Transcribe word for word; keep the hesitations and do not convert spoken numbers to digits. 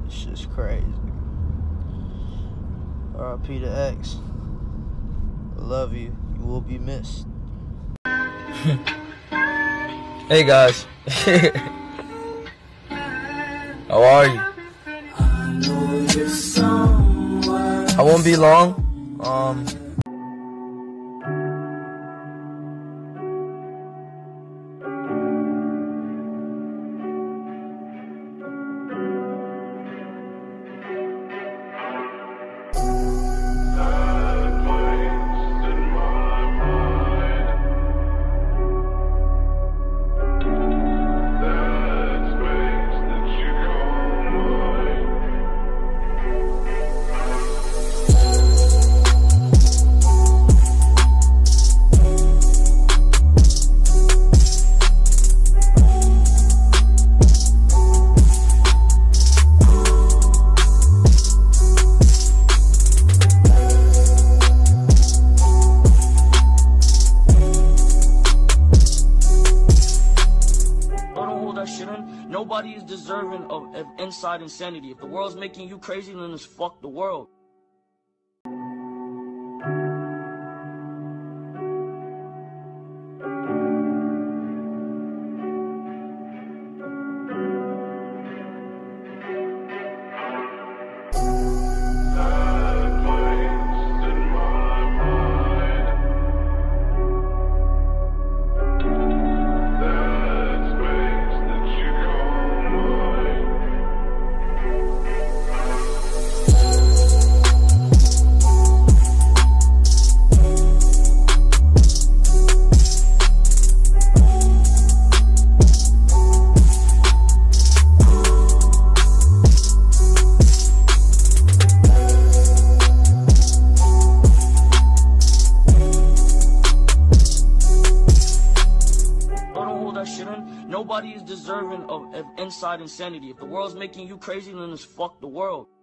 This shit's crazy. R I P to X. I love you. You will be missed. Hey guys. How are you? I won't be long. Um Nobody is deserving of, of inside insanity. If the world's making you crazy, then it's fuck the world. Nobody is deserving of, of inside insanity. If the world's making you crazy, then it's fuck the world.